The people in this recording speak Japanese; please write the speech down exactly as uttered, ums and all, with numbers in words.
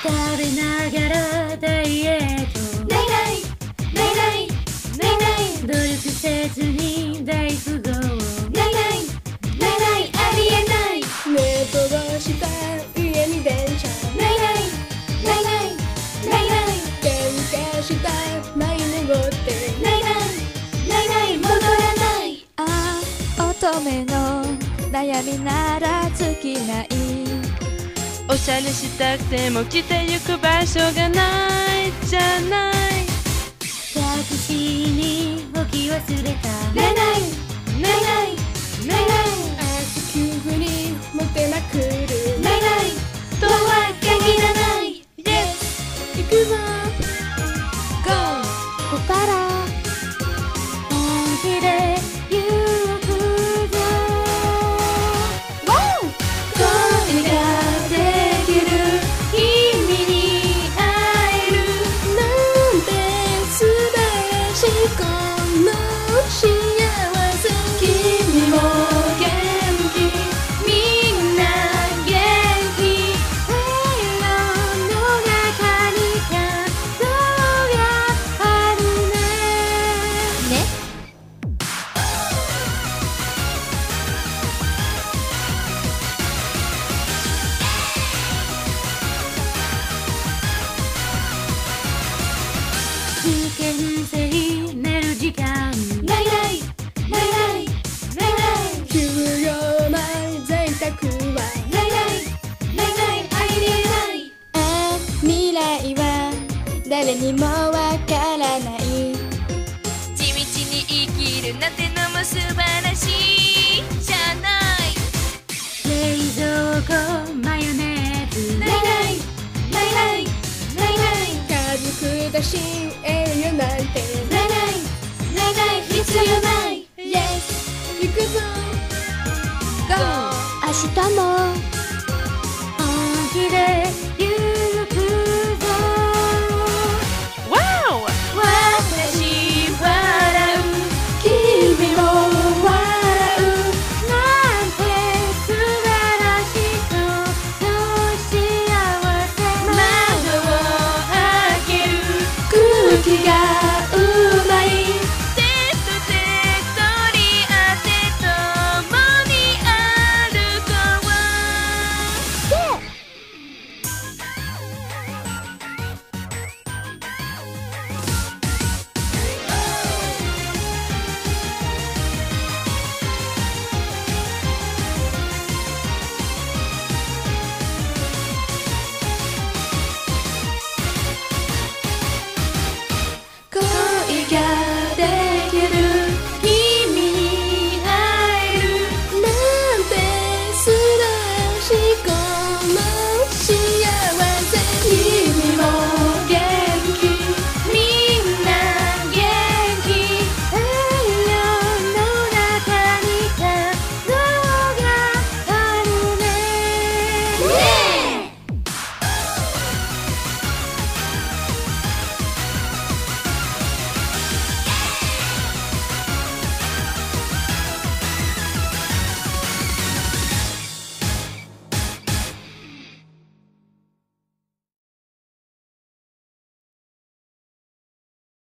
食べながらダイエットないないないないないない努力せずに大富豪ないないないないありえない寝坊した家に電車ないないないないないない喧嘩した前に戻ってないないないない戻らないああ乙女の悩みなら尽きないおしゃれしたくても着てゆく場所がないじゃないタクシーに置き忘れたないないないないないない足急に持ってまくるないないとは限らない Yes 行くぞ Go ここから本気で行くぞ恋ができる君に会えるなんて素晴らしいこの幸せ君も元気みんな元気太陽の中に感動があるねね危険性寝る時間ないないないないないない休養前贅沢はないないないないありえないあ未来は誰にもわからない地道に生きるなんてのも素晴らしいじゃない冷蔵庫マヨネーズないないないないないない家族だし栄養なんてないないないない必要ない Yes 行くぞ Go 明日も